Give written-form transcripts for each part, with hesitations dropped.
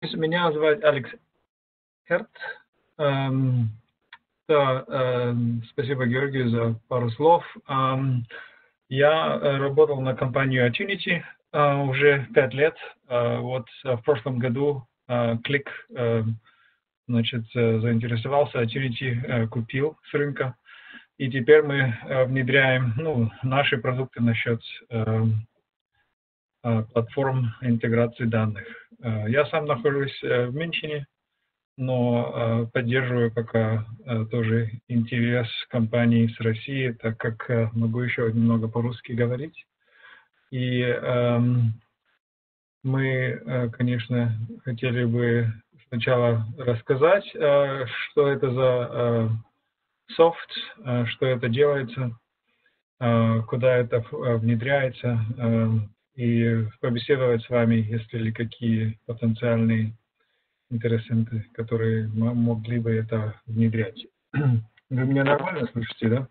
Меня зовут Алекс Херт. Спасибо, Георгию, за пару слов. Я работал на компанию Attunity уже 5 лет. Вот в прошлом году Click заинтересовался, Attunity купил с рынка. И теперь мы внедряем наши продукты насчет платформ интеграции данных. Я сам нахожусь в Мюнхене, но поддерживаю пока тоже интерес компаний с России, так как могу еще немного по-русски говорить. И мы, конечно, хотели бы сначала рассказать, что это за софт, что это делается, куда это внедряется, и побеседовать с вами, если ли какие потенциальные интересанты, которые могли бы это внедрять. Вы меня нормально слышите,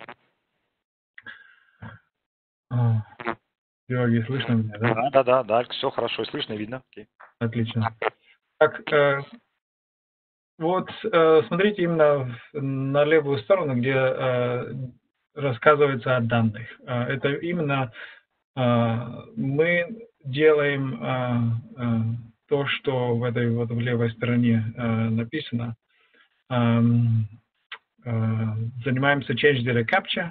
да? Георгий, слышно меня, да? Да, все хорошо, слышно и видно. Окей. Отлично. Так, вот смотрите именно на левую сторону, где рассказывается о данных. Это именно мы делаем то, что в этой вот в левой стороне написано. Занимаемся Change Data Capture.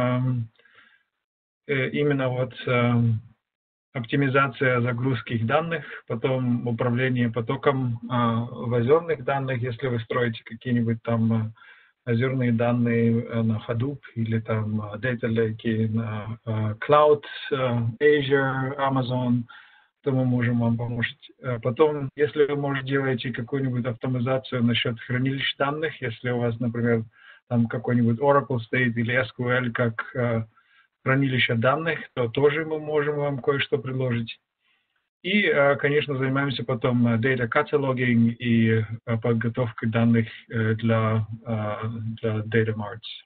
Именно вот оптимизация загрузки их данных, потом управление потоком в озерных данных, если вы строите какие-нибудь там озерные данные на Hadoop или там Data Lake на Cloud, Azure, Amazon, то мы можем вам помочь. Потом, если вы делаете какую-нибудь автоматизацию насчет хранилищ данных, если у вас, например, там какой-нибудь Oracle стоит или SQL как хранилище данных, то тоже мы можем вам кое-что предложить. И, конечно, занимаемся потом data cataloging и подготовкой данных для data marts.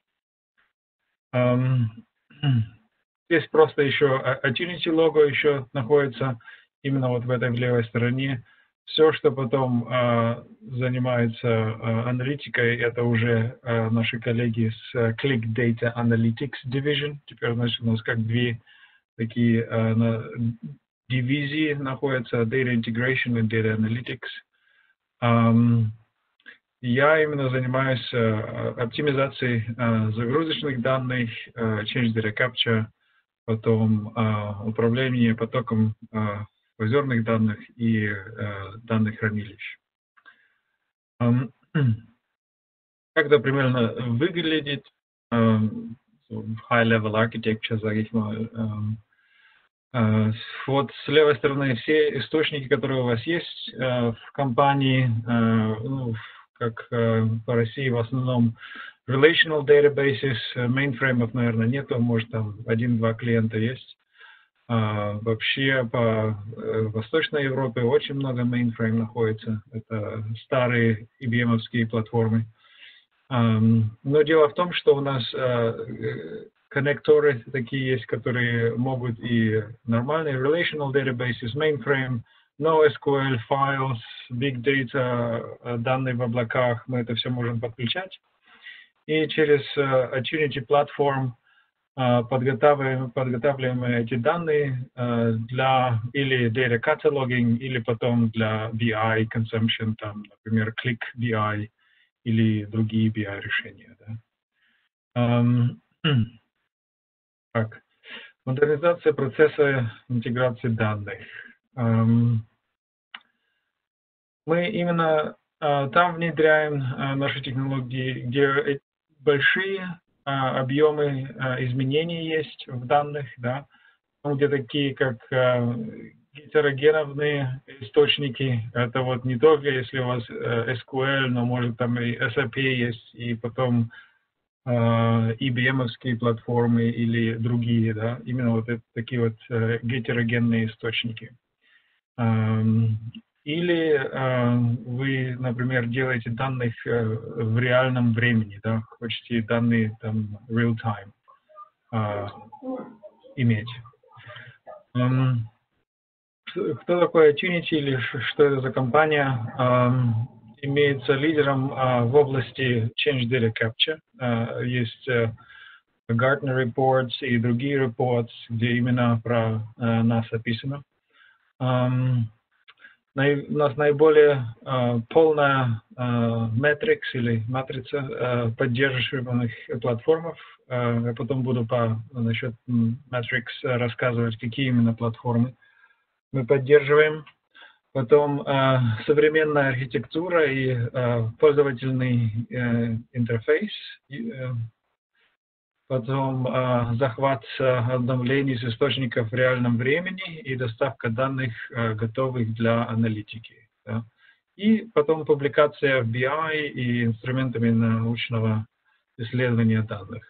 Здесь просто еще Attunity лого еще находится именно вот в этой левой стороне. Все, что потом занимается аналитикой, это уже наши коллеги с Click Data Analytics Division. Теперь, значит, у нас как две такие дивизии находятся: Data Integration и Data Analytics. Я именно занимаюсь оптимизацией загрузочных данных, Change Data Capture, потом управление потоком озерных данных и данных хранилищ. Как это примерно выглядит в high-level architecture, sage ich mal. Вот с левой стороны все источники, которые у вас есть в компании, как по России в основном relational databases, мейнфреймов, наверное, нету, может там 1-2 клиента есть. Вообще по Восточной Европе очень много мейнфрейм находится. Это старые IBM-овские платформы. Но дело в том, что у нас коннекторы такие есть, которые могут и нормальные relational databases, mainframe, NoSQL, files, big data, данные в облаках, мы это все можем подключать. И через Attunity Platform подготавливаем эти данные для или data cataloging, или потом для BI consumption, там, например, Click BI или другие BI решения. Да. Так. Модернизация процесса интеграции данных. Мы именно там внедряем наши технологии, где большие объемы изменений есть в данных, да, где такие как гетерогенные источники, это вот не только если у вас SQL, но может там и SAP есть, и потом IBM-овские платформы или другие, да, именно вот такие вот гетерогенные источники. Или вы, например, делаете данных в реальном времени, да, хотите данные там real-time иметь. кто такой Attunity или что это за компания? Имеется лидером в области Change Data Capture. Есть Gartner Reports и другие reports, где именно про нас описано. У нас наиболее полная Matrix или матрица поддерживаемых платформ. Я потом буду насчет Matrix рассказывать, какие именно платформы мы поддерживаем. Потом современная архитектура и пользовательный интерфейс. Потом захват обновлений с источников в реальном времени и доставка данных, готовых для аналитики. Да. И потом публикация в BI и инструментами научного исследования данных.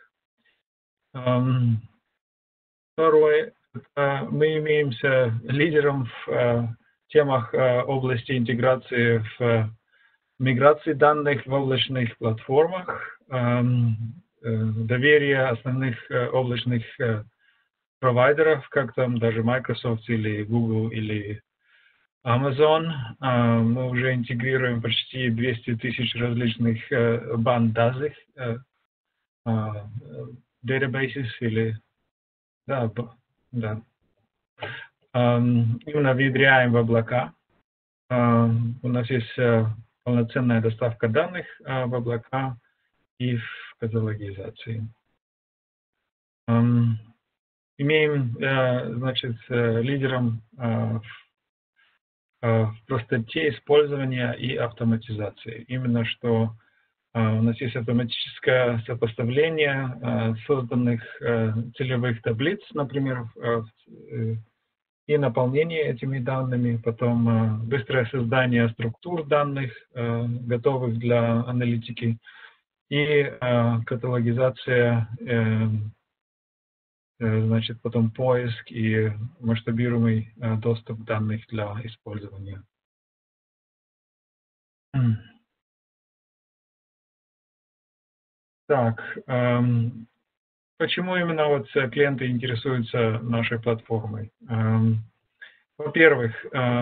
Второе, мы имеемся лидером в темах области интеграции в миграции данных в облачных платформах, доверие основных облачных провайдеров, как там даже Microsoft или Google или Amazon. Мы уже интегрируем почти 200 тысяч различных банд данных, databases или да. Именно внедряем в облака. У нас есть полноценная доставка данных в облака и в каталогизации. Имеем, значит, лидером в простоте использования и автоматизации. Именно что у нас есть автоматическое сопоставление созданных целевых таблиц, например, и наполнение этими данными, потом быстрое создание структур данных, готовых для аналитики, и каталогизация, значит, потом поиск и масштабируемый доступ данных для использования. Так, почему именно вот клиенты интересуются нашей платформой? Во-первых,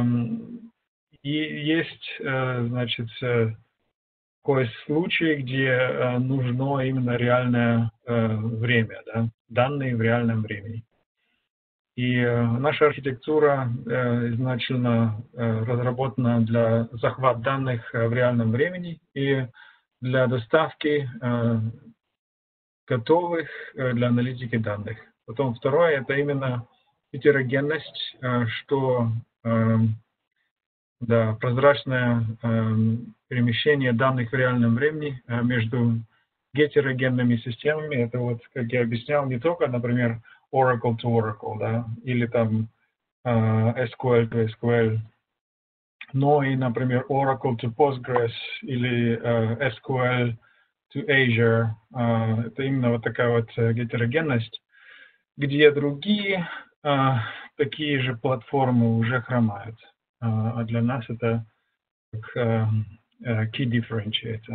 есть, значит, такой случай, где нужно именно реальное время, да, данные в реальном времени. И наша архитектура изначально разработана для захвата данных в реальном времени и для доставки готовых для аналитики данных. Потом второе, это именно гетерогенность, что да, прозрачное перемещение данных в реальном времени между гетерогенными системами. Это вот, как я объяснял, не только, например, Oracle to Oracle, да, или там SQL to SQL, но и, например, Oracle to Postgres или SQL to Azure. Это именно вот такая вот гетерогенность, где другие такие же платформы уже хромают. А для нас это как key differentiator.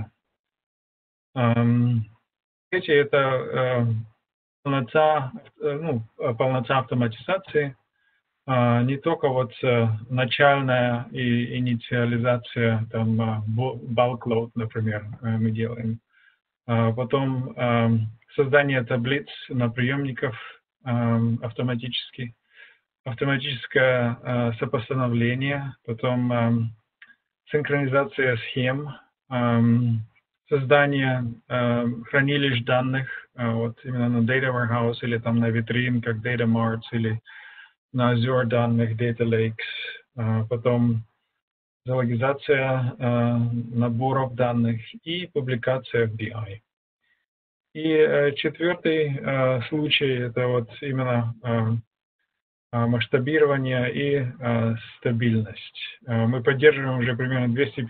Третье – это полнота автоматизации. Не только вот начальная и инициализация, там, bulk load, например, мы делаем. Потом создание таблиц на приемников автоматически. Автоматическое сопоставление, потом синхронизация схем, создание хранилищ данных, вот именно на Data Warehouse или там на витрин, как Data Marts, или на Azure данных, Data Lakes, потом каталогизация наборов данных и публикация в BI. И четвертый случай, это вот именно масштабирование и стабильность. Мы поддерживаем уже примерно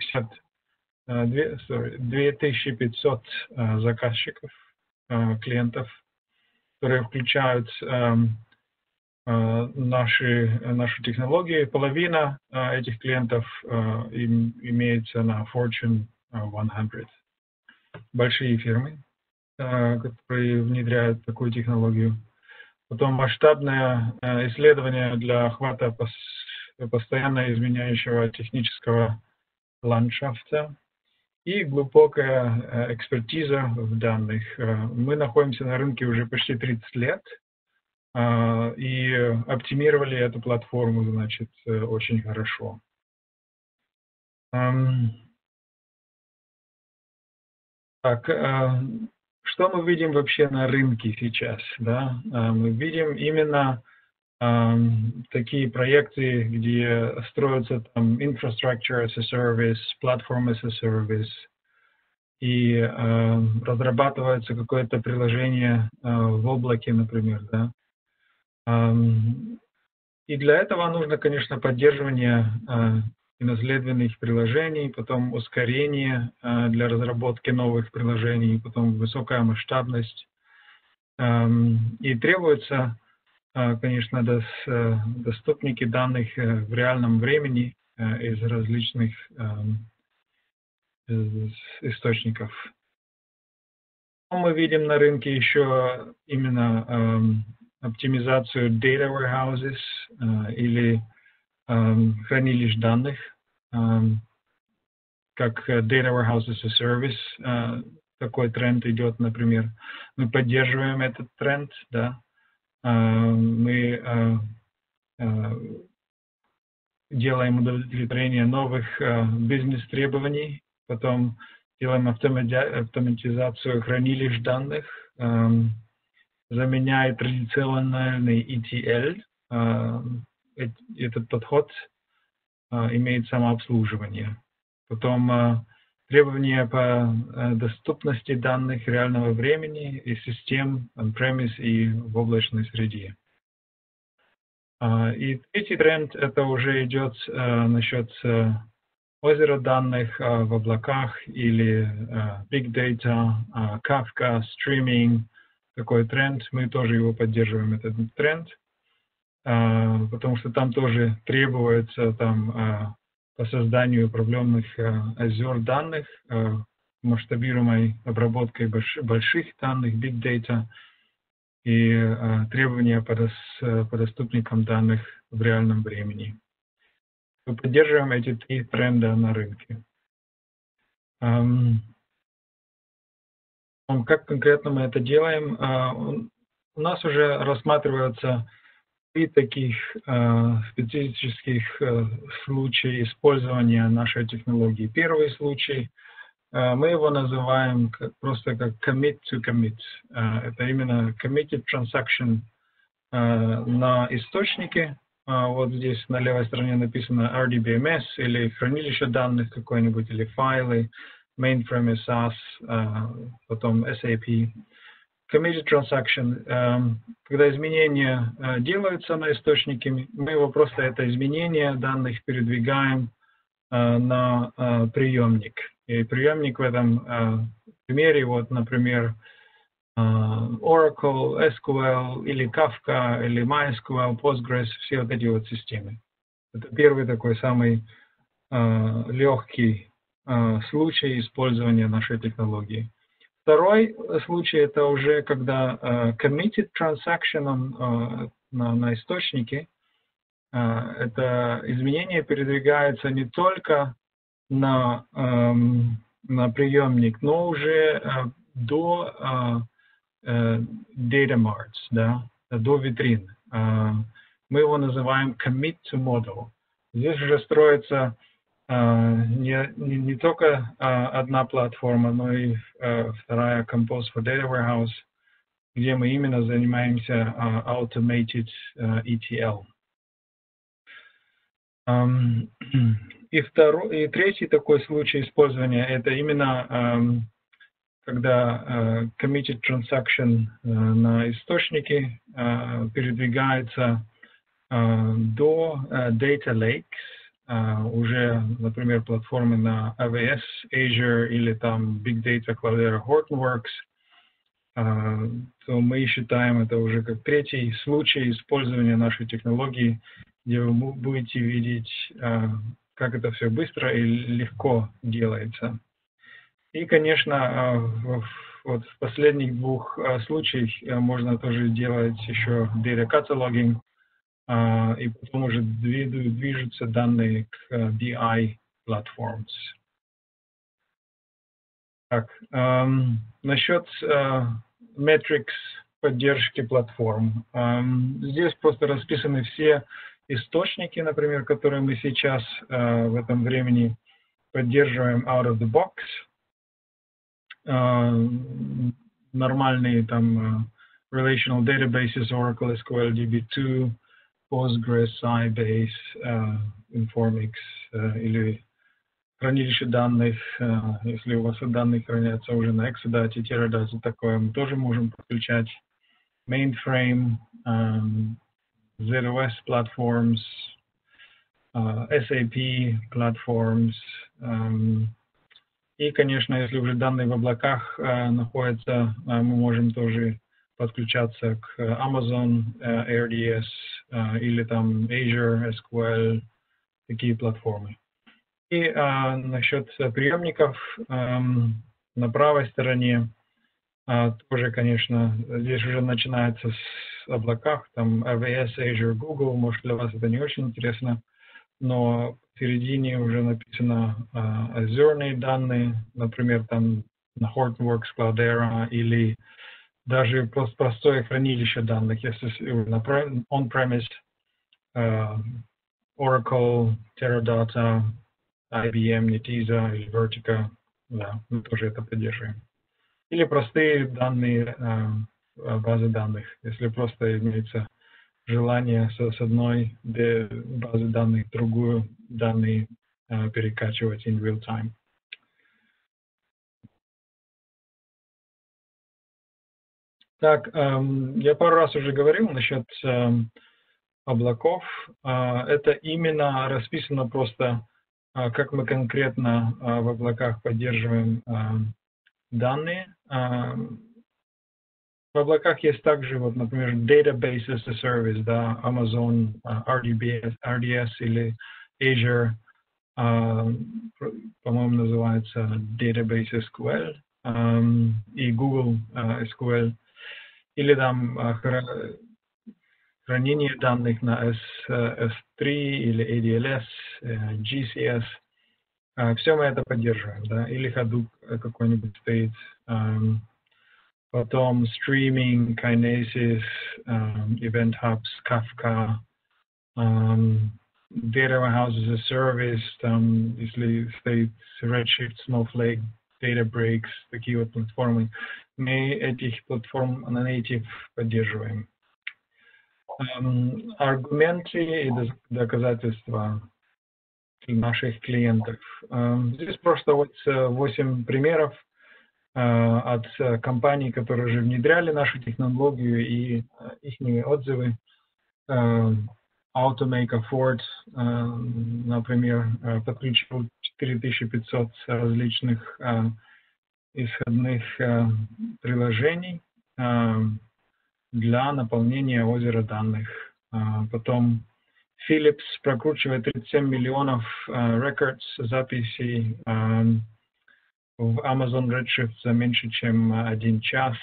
2500 заказчиков, клиентов, которые включают нашу технологию. Половина этих клиентов имеется на Fortune 100. Большие фирмы, которые внедряют такую технологию. Потом масштабное исследование для охвата постоянно изменяющего технического ландшафта и глубокая экспертиза в данных. Мы находимся на рынке уже почти 30 лет и оптимировали эту платформу, значит, очень хорошо. Так, что мы видим вообще на рынке сейчас? Да? Мы видим именно такие проекты, где строятся там infrastructure as a service, platform as a service, и разрабатывается какое-то приложение в облаке, например. Да? И для этого нужно, конечно, поддерживание наследственных приложений, потом ускорение для разработки новых приложений, потом высокая масштабность. И требуется, конечно, доступники данных в реальном времени из различных источников. Мы видим на рынке еще именно оптимизацию data warehouses или хранилищ данных, как Data Warehouse as a Service. Такой тренд идет, например. Мы поддерживаем этот тренд, да. Мы делаем удовлетворение новых бизнес-требований, потом делаем автоматизацию хранилищ данных, заменяет традиционный ETL. Этот подход имеет самообслуживание. Потом требования по доступности данных реального времени и систем on-premise и в облачной среде. И третий тренд это уже идет насчет озера данных в облаках или big data, Kafka, стриминг. Такой тренд, мы тоже его поддерживаем, этот тренд, потому что там тоже требуется там по созданию проблемных озер данных, масштабируемой обработкой больших данных, big data, и требования по доступникам данных в реальном времени. Мы поддерживаем эти три тренда на рынке. Как конкретно мы это делаем? У нас уже рассматриваются три таких специфических случая использования нашей технологии. Первый случай, мы его называем просто как commit to commit. Это именно committed transaction на источнике. Вот здесь на левой стороне написано RDBMS или хранилище данных какое-нибудь, или файлы, mainframe SAS, потом SAP. Committed transaction, когда изменения делаются на источнике, мы его просто это изменение данных передвигаем на приемник. И приемник в этом примере, вот, например, Oracle, SQL или Kafka или MySQL, Postgres, все вот эти вот системы. Это первый такой самый легкий случай использования нашей технологии. Второй случай это уже когда committed transaction на источнике, это изменение передвигается не только на приемник, но уже до data marts, да, до витрин. Мы его называем commit to model. Здесь уже строится не только одна платформа, но и вторая Compose for Data Warehouse, где мы именно занимаемся automated ETL. И третий такой случай использования это именно когда committed transaction на источнике передвигается до data lakes, уже, например, платформы на AWS, Azure или там Big Data, Cloudera, Hortonworks, то мы считаем это уже как третий случай использования нашей технологии, где вы будете видеть, как это все быстро и легко делается. И, конечно, вот в последних двух случаях можно тоже делать еще data cataloging, и потом уже движутся данные к BI platforms. Так, насчет metrics поддержки платформ. Здесь просто расписаны все источники, например, которые мы сейчас в этом времени поддерживаем out of the box. Нормальные там relational databases, Oracle, SQL, DB2, Postgres, Sybase, Informix или хранилище данных, если у вас данные хранятся уже на Exadata, Teradata, такое мы тоже можем подключать. Mainframe, ZOS platforms, SAP platforms. И, конечно, если уже данные в облаках находятся, мы можем тоже подключаться к Amazon ARDS или там Azure SQL, такие платформы. И насчет приемников на правой стороне тоже, конечно, здесь уже начинается с облаках, там AWS, Azure, Google, может для вас это не очень интересно, но в середине уже написано азерные данные, например, там на Hortonworks, Cloudera или даже просто простое хранилище данных, если на on-premise, Oracle, Teradata, IBM, Netezza или Vertica, да, мы тоже это поддерживаем. Или простые данные, базы данных, если просто имеется желание с одной базы данных в другую данные перекачивать in real time. Так, я пару раз уже говорил насчет облаков. Это именно расписано просто, как мы конкретно в облаках поддерживаем данные. В облаках есть также, вот, например, Database as a Service, да, Amazon RDS или Azure, по-моему, называется Database SQL, и Google SQL, или там хранение данных на S3 или ADLS, GCS. Все мы это поддерживаем, да, или Hadoop какой-нибудь стоит. Потом стриминг, Kinesis, Event Hubs, Kafka, Data Warehouse as a Service, там, если стоит Redshift, Snowflake, Databricks, такие вот платформы, мы этих платформ на native поддерживаем. Аргументы и доказательства наших клиентов. Здесь просто вот 8 примеров от компаний, которые уже внедряли нашу технологию и их отзывы. Automake Ford, например, подключил 4500 различных исходных приложений для наполнения озера данных. Потом Philips прокручивает 37 миллионов records, записей в Amazon Redshift за меньше, чем 1 час.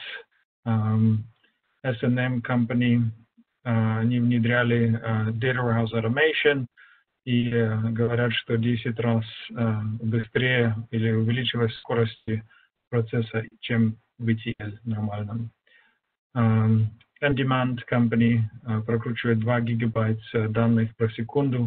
S&M Company, они внедряли Data Warehouse Automation и говорят, что 10 раз быстрее или увеличилась скорость процесса, чем в ETL нормальном. On-Demand Company прокручивает 2 гигабайта данных по секунду.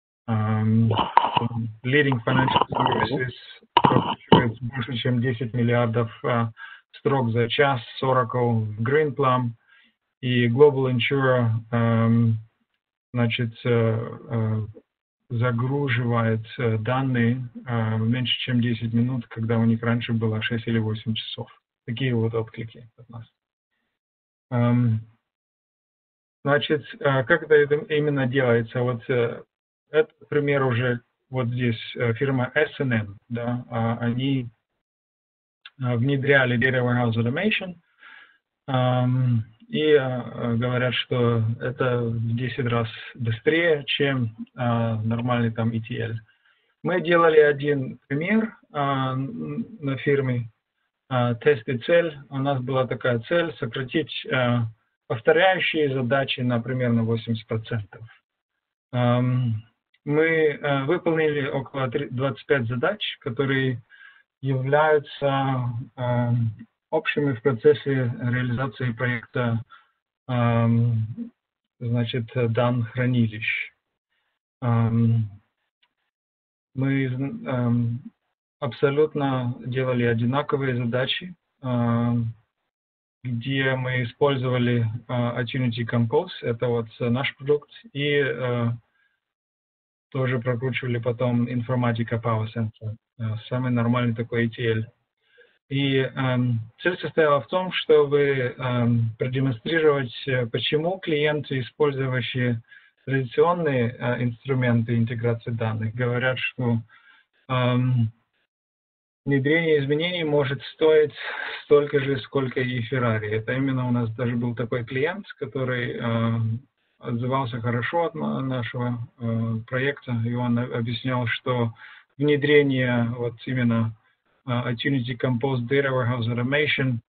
Leading Financial Services прокручивает больше, чем 10 миллиардов строк за час с Oracle в Greenplum. И Global Insurer, значит, загруживает данные меньше, чем 10 минут, когда у них раньше было 6 или 8 часов. Такие вот отклики от нас. Значит, как это именно делается? Вот это пример уже вот здесь фирма S&M, да, они внедряли Data Warehouse Automation и говорят, что это в 10 раз быстрее, чем нормальный там ETL. Мы делали один пример на фирме, тест и цель. У нас была такая цель сократить повторяющие задачи на примерно 80%. Мы выполнили около 25 задач, которые являются общими в процессе реализации проекта данных хранилищ. Мы абсолютно делали одинаковые задачи, где мы использовали Attunity Compose, это вот наш продукт, и тоже прокручивали потом Informatica Power Center, самый нормальный такой ETL. И цель состояла в том, чтобы продемонстрировать, почему клиенты, использующие традиционные инструменты интеграции данных, говорят, что внедрение изменений может стоить столько же, сколько и Ferrari. Это именно у нас даже был такой клиент, который отзывался хорошо от нашего проекта, и он объяснял, что внедрение вот именно Attunity Compose Data Warehouse Automation,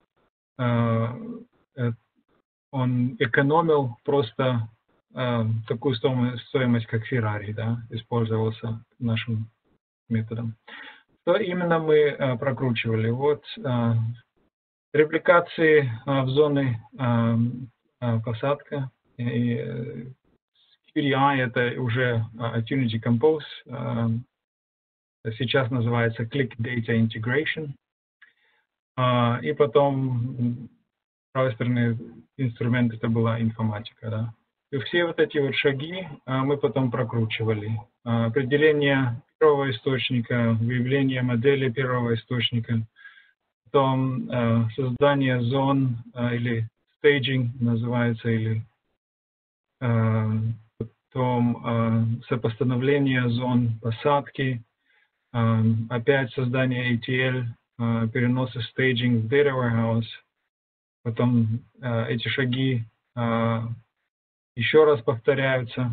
он экономил просто такую стоимость, как Ferrari, да, использовался нашим методом. Что именно мы прокручивали? Вот репликации в зоны посадка. И QDI это уже Attunity Compose, сейчас называется Click Data Integration. И потом с правой стороны инструмент это была информатика. Да? И все вот эти вот шаги мы потом прокручивали. Определение первого источника, выявление модели первого источника, потом создание зон или staging называется, или потом сопоставление зон посадки, опять создание ETL, перенос и staging в Data Warehouse, потом эти шаги еще раз повторяются,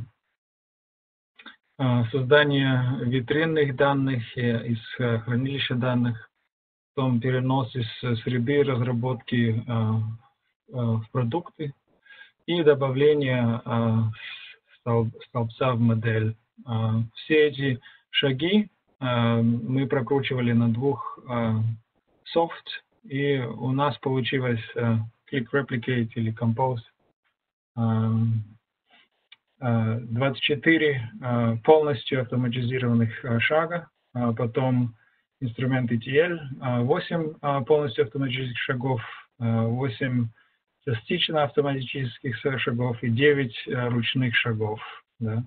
создание витринных данных из хранилища данных, потом перенос из среды разработки в продукты и добавление столбца в модель. Все эти шаги мы прокручивали на двух софт, и у нас получилось Click Replicate или Compose. 24 полностью автоматизированных шага, потом инструмент ETL, 8 полностью автоматических шагов, 8 частично автоматических шагов и 9 ручных шагов. Да.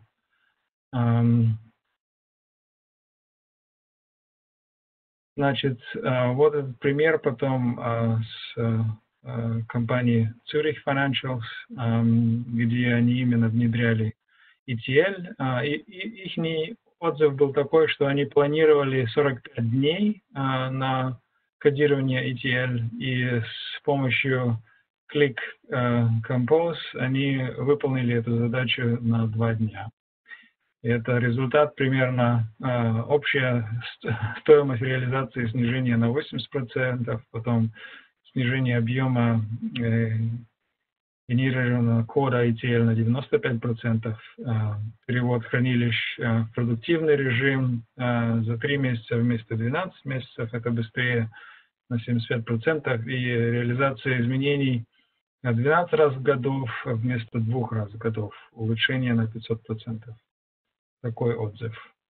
Значит, вот этот пример потом с компании Zurich Financials, где они именно внедряли ETL. И их отзыв был такой, что они планировали 45 дней на кодирование ETL, и с помощью Click Compose они выполнили эту задачу на 2 дня. И это результат примерно общая стоимость реализации снижения на 80%, потом снижение объема генерированного кода ETL на 95%, перевод хранилищ в продуктивный режим за 3 месяца вместо 12 месяцев, это быстрее на 75%, и реализация изменений 12 раз в году вместо 2 раз в году, улучшение на 500%. Такой отзыв.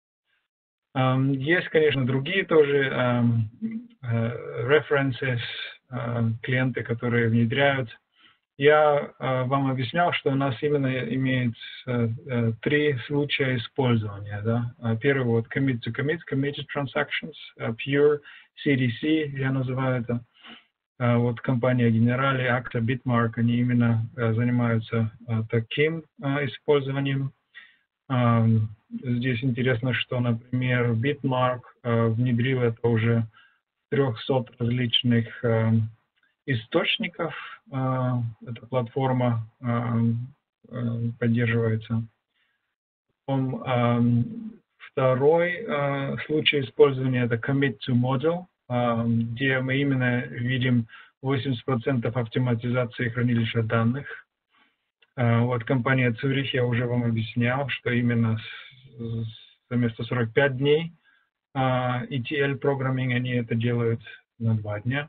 Есть, конечно, другие тоже references, клиенты, которые внедряют. Я вам объяснял, что у нас именно имеется 3 случая использования. Да? Первый вот commit to commit, committed transactions, pure CDC, я называю это. Вот компания Generali, Acta, Bitmark, они именно занимаются таким использованием. Здесь интересно, что, например, Bitmark внедрил это уже 300 различных источников. Эта платформа поддерживается. Второй случай использования – это Commit to Model, где мы именно видим 80% автоматизации хранилища данных. Вот компания Цюрих, я уже вам объяснял, что именно вместо 45 дней ETL программинг они это делают на 2 дня.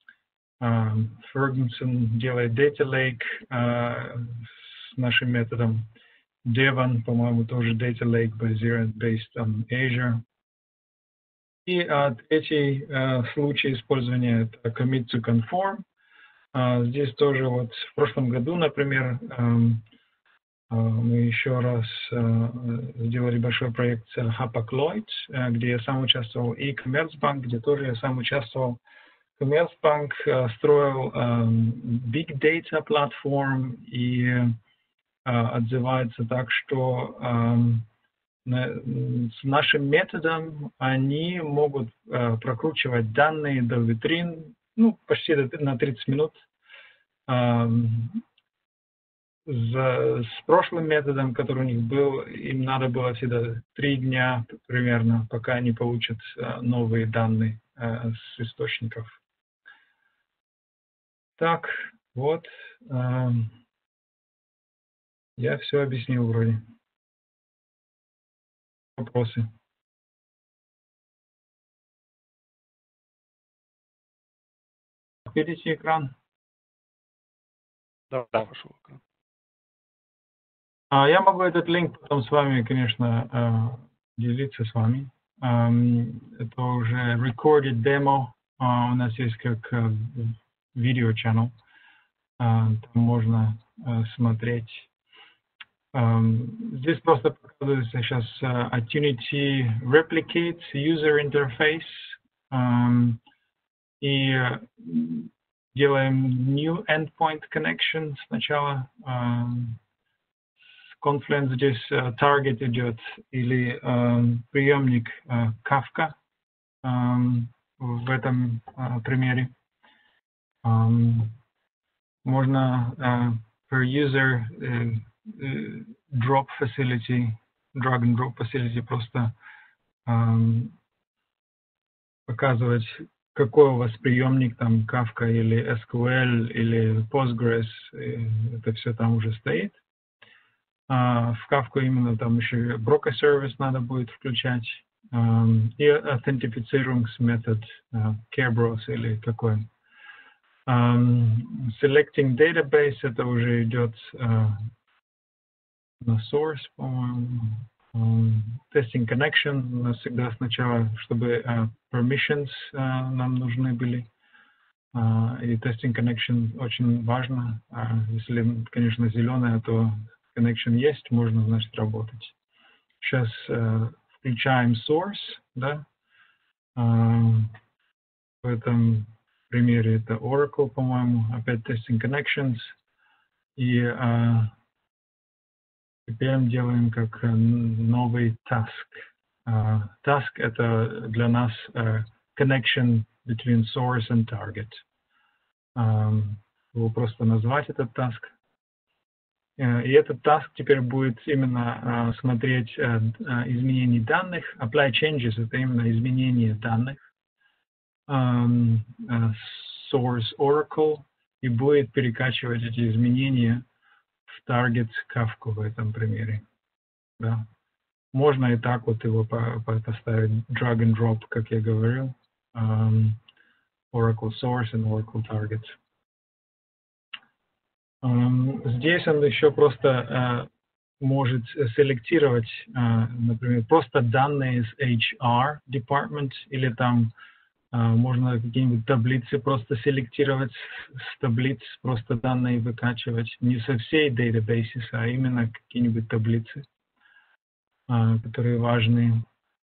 Ferguson делает Data Lake с нашим методом. Devon, по-моему, тоже Data Lake based on Azure. И третий случай использования – это Commit to Conform. Здесь тоже вот в прошлом году, например, мы еще раз сделали большой проект Hapag-Lloyd, где я сам участвовал, и Commerzbank, где тоже я сам участвовал. Commerzbank строил Big Data платформ и отзывается так, что с нашим методом они могут прокручивать данные до витрин, почти на 30 минут. С прошлым методом, который у них был, им надо было всегда 3 дня примерно, пока они получат новые данные с источников. Так, вот, я все объяснил вроде. Вопросы? Видите экран? Да, пошел экран. Я могу этот линк потом с вами, конечно, делиться с вами. Это уже recorded demo. У нас есть как видео-чаннел. Там можно смотреть. Здесь просто показывается сейчас Attunity Replicate User Interface. И делаем New Endpoint Connection сначала. Confluence здесь target идет или приемник Kafka в этом примере. Можно per user drop facility, drag and drop facility просто показывать, какой у вас приемник, там Kafka или SQL или Postgres, это все там уже стоит. В Kafka именно там еще broker service надо будет включать. И аутентифицируемый-метод Kerberos или какой. Selecting database, это уже идет на source, по-моему. Testing connection, у нас всегда сначала, чтобы permissions нам нужны были. И testing connection очень важно. Если, конечно, зеленая, то connection есть, можно, значит, работать. Сейчас включаем source, да. В этом примере это Oracle, по-моему, опять testing connections. И теперь делаем как новый task. Task это для нас connection between source and target. Его просто назвать этот task. И этот task теперь будет именно смотреть изменения данных. Apply changes — это именно изменение данных. Source Oracle и будет перекачивать эти изменения в target Kafka в этом примере. Да. Можно и так вот его поставить drag and drop, как я говорил. Oracle Source and Oracle Target. Здесь он еще просто может селектировать, например, просто данные из HR department, или там можно какие-нибудь таблицы просто селектировать, с таблиц просто данные выкачивать, не со всей databases, а именно какие-нибудь таблицы, которые важны.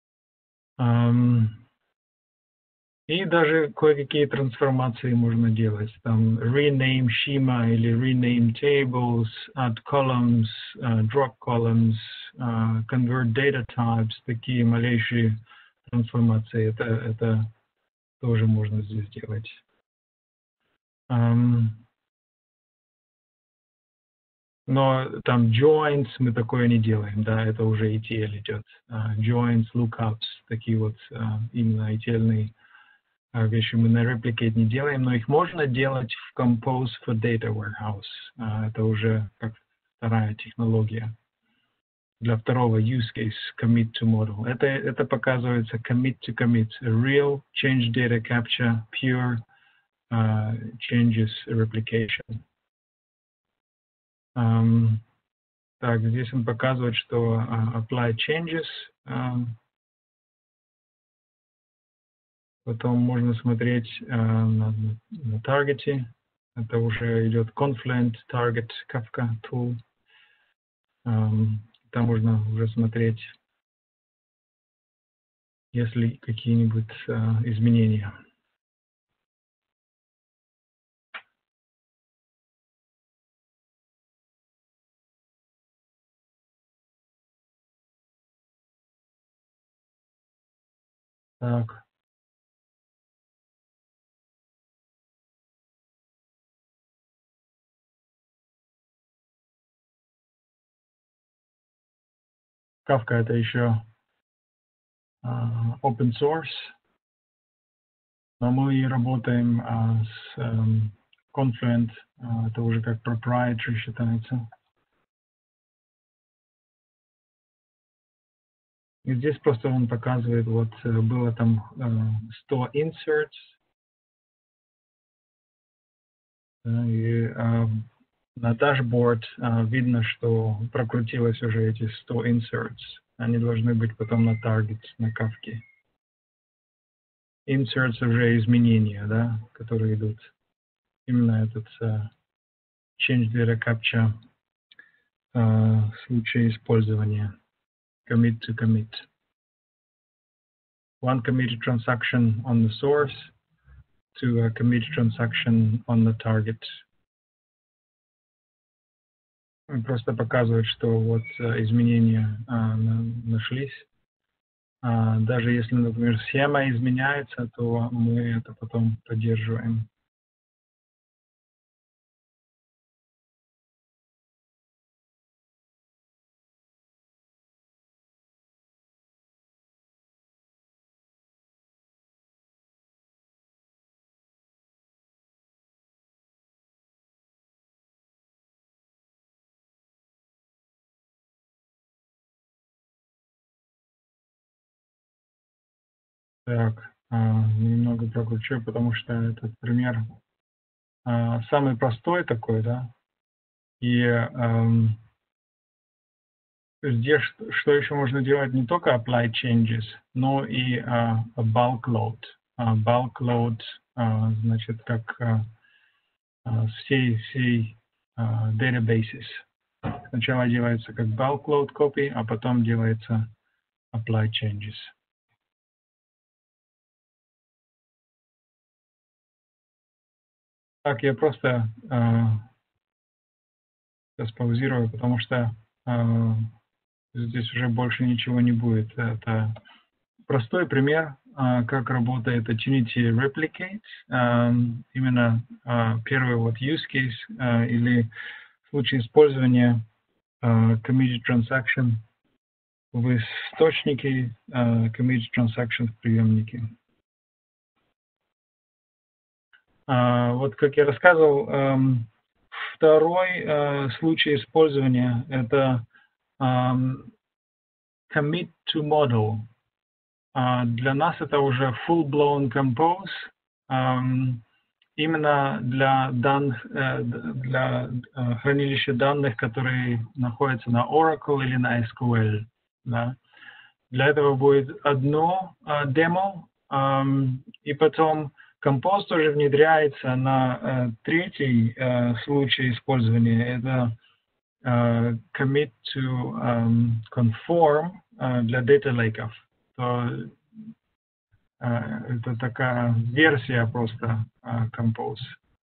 И даже кое-какие трансформации можно делать. Там rename schema или rename tables, add columns, drop columns, convert data types, такие малейшие трансформации. Это тоже можно здесь делать. Но там joins мы такое не делаем, да, это уже ETL идет. Joins, lookups, такие вот именно ETL-ные вещи мы на Replicate не делаем, но их можно делать в Compose for Data Warehouse. Это уже как вторая технология. Для второго use case commit to model. Это показывается commit to commit. Real change data capture, pure changes replication. Так, здесь он показывает, что apply changes. Потом можно смотреть на таргете. Это уже идет Confluent, Target, Kafka, Tool. Там можно уже смотреть, если какие-нибудь изменения. Так. Kafka это еще open source, но мы работаем с Confluent, это уже как proprietary считается. И здесь просто он показывает, вот было там 100 inserts, и на dashboard видно, что прокрутилось уже эти 100 inserts. Они должны быть потом на target, на кавке. Inserts уже изменения, да, которые идут. Именно этот change data capture случай использования. Commit to commit. One committed transaction on the source to a committed transaction on the target. Он просто показывает, что вот изменения нашлись. Даже если, например, схема изменяется, то мы это потом поддерживаем. Так, немного прокручу, потому что этот пример самый простой такой, да. И здесь что еще можно делать? Не только apply changes, но и bulk load. Bulk load, значит, как всей databases. Сначала делается как bulk load copy, а потом делается apply changes. Так, я просто сейчас паузирую, потому что здесь уже больше ничего не будет. Это простой пример, как работает Trinity Replicate. Именно первый вот use case или случай использования committed transaction в источнике, committed transaction в приемнике. Вот как я рассказывал, второй случай использования – это commit to model. Для нас это уже full-blown compose, именно для хранилища данных, которые находятся на Oracle или на SQL. Да. Для этого будет одно демо, и потом Compose тоже внедряется на третий случай использования. Это commit to conform для data lake'ов. Это такая версия просто Compose.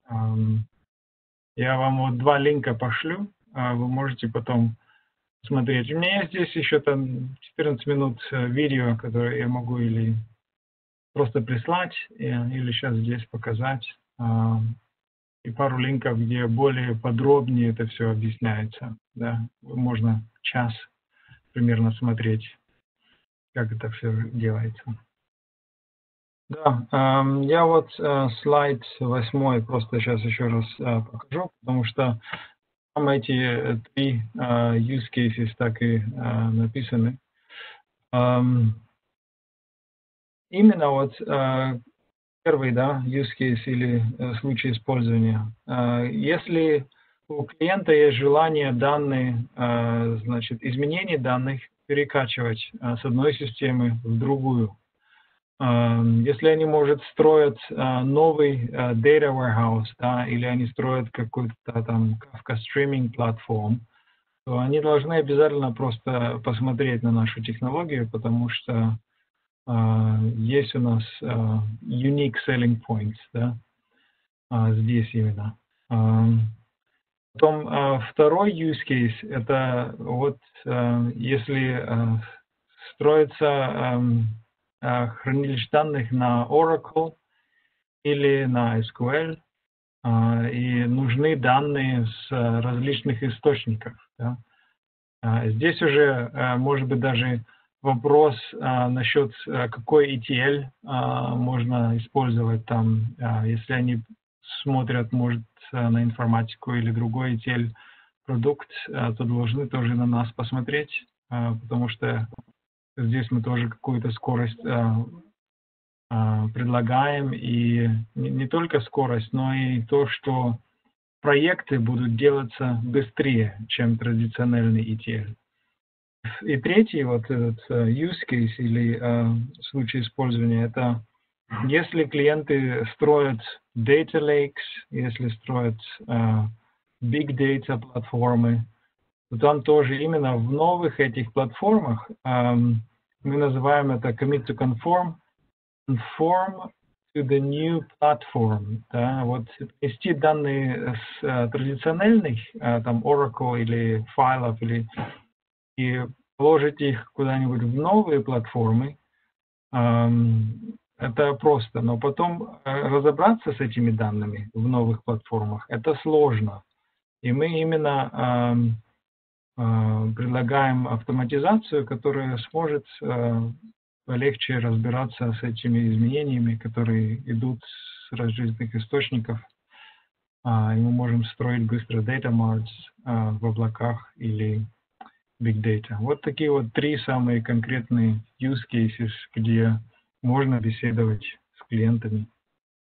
Я вам вот два линка пошлю, вы можете потом смотреть. У меня есть здесь еще там 14 минут видео, которые я могу или просто прислать, или сейчас здесь показать. И пару линков, где более подробнее это все объясняется. Да. Можно час примерно смотреть, как это все делается. Да, я вот слайд 8 просто сейчас еще раз покажу, потому что Там эти три use cases так и написаны. Именно вот первый, да, use case или случай использования. Если у клиента есть желание данные, значит, изменение данных перекачивать с одной системы в другую. Если они, может, строят новый data warehouse, да, или они строят какую-то там Kafka streaming платформу, то они должны обязательно просто посмотреть на нашу технологию, потому что есть у нас unique selling points, да, здесь именно. Потом второй use case, это вот если строится хранилище данных на Oracle или на SQL, и нужны данные с различных источников. Да. Здесь уже может быть даже вопрос насчет какой ETL можно использовать там, если они смотрят, может, на информатику или другой ETL продукт, то должны тоже на нас посмотреть, потому что здесь мы тоже какую-то скорость предлагаем, и не только скорость, но и то, что проекты будут делаться быстрее, чем традиционный ETL. И третий вот этот use case или случай использования, это если клиенты строят data lakes, если строят big data платформы, то там тоже именно в новых этих платформах мы называем это commit to conform to the new platform. Да, вот нести данные с традиционных, там Oracle или файлов, или и положить их куда-нибудь в новые платформы, это просто. Но потом разобраться с этими данными в новых платформах, это сложно. И мы именно предлагаем автоматизацию, которая сможет легче разбираться с этими изменениями, которые идут с различных источников. И мы можем строить быстро data marts в облаках или big data. Вот такие вот три самые конкретные use cases, где можно беседовать с клиентами.